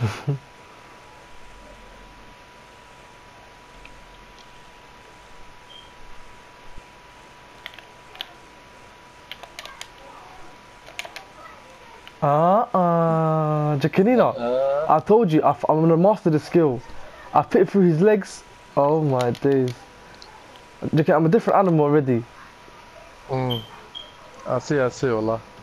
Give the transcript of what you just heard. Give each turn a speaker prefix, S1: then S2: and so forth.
S1: Jacanina, I told you, I'm gonna master the skill. I fit through his legs. Oh my days. Jacan, I'm a different animal already.
S2: I see, wallah.